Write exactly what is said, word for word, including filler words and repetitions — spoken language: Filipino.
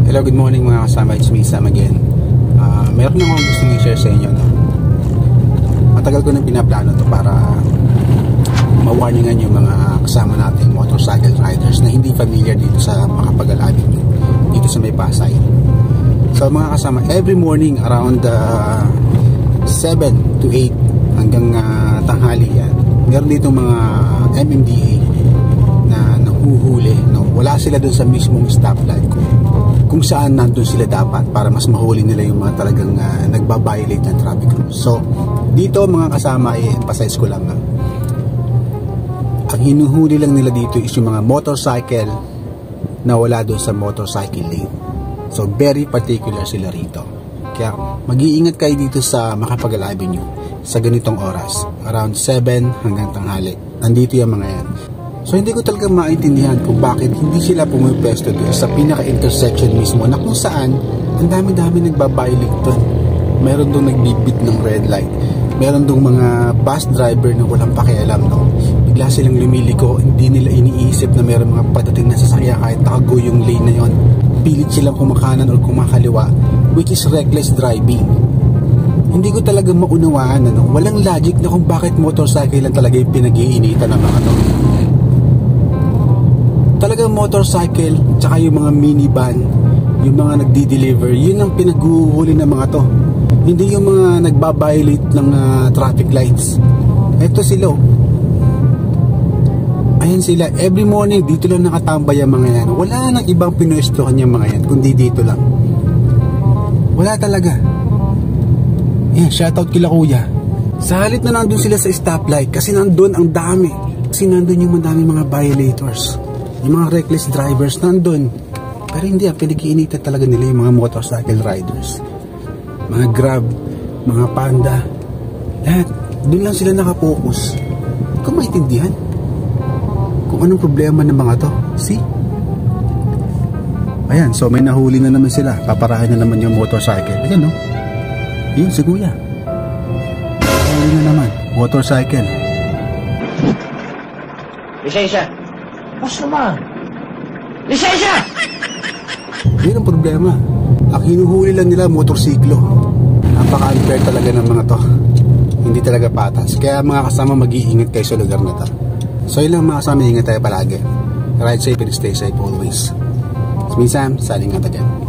Hello, good morning mga kasama. It's me, Sam again. Uh, meron akong gustong i-share sa inyo. No? Matagal ko nang pinaplano to para ma-warningan yung mga kasama nating motorcycle riders na hindi familiar dito sa Macapagal Avenue, dito sa may Pasay. So mga kasama, every morning around uh, seven to eight hanggang uh, tanghali yan, meron dito mga M M D A na nahuhuli. No? Wala sila dun sa mismong stoplight ko, kung saan nandun sila dapat para mas mahuli nila yung mga talagang uh, nagbabiolate ng traffic rules. So dito mga kasama, i-emphasize ko lang, uh, ang hinuhuli lang nila dito is yung mga motorcycle na wala dun sa motorcycle lane. So very particular sila rito. Kaya mag-iingat kayo dito sa Macapagal Avenue sa ganitong oras, around seven hanggang tanghali. Nandito yung mga yan. So hindi ko talaga maintindihan kung bakit hindi sila pumipwesto doon sa pinaka-intersection mismo na kung saan ang dami-dami nagbabiolate doon. Meron doon nagbibit ng red light. Meron doon mga bus driver na walang pakialam, no? Bigla silang lumiliko, hindi nila iniisip na meron mga patating na sasakyan kahit nakago yung lane na yon. Pilit silang kumakanan o kumakaliwa, which is reckless driving. Hindi ko talaga maunawaan, ano? Walang logic na kung bakit motorcycle lang talaga yung pinag-iinitan ng mga to. Talagang motorcycle tsaka yung mga minivan, yung mga nagdi-deliver, yun ang pinaghuhuli ng mga to. Hindi yung mga nagbabiolate ng uh, traffic lights. Eto sila, ayan sila, every morning dito lang nakatambay ang mga yan. Wala nang ibang pinwestohan yung mga yan kundi dito lang. Wala talaga. Ayan, shoutout kila kuya. Sa halit na nandun sila sa stoplight, kasi nandun ang dami, kasi nandun yung madami mga violators, yung mga reckless drivers nandun. Pero hindi, ang pinag-iinitan talaga nila yung mga motorcycle riders, mga Grab, mga Panda, lahat. Doon lang sila nakapokus. Hindi ko maintindihan kung anong problema ng mga to. See? Ayan, so may nahuli na naman sila. Paparahan na naman yung motorcycle. Ayan, no? Yun, si kuya. Nahuli na naman, motorcycle. Lisensya! Boss naman! Lisensya! Yun ang problema. Ang hinuhuli lang nila, motorsiklo. Napaka-unfair talaga ng mga to. Hindi talaga patas. Kaya mga kasama, mag-iingat kayo sa lugar na to. So yun lang mga kasama, ingat tayo palagi. Ride safe and stay safe always. It's me, Sam, signing out again.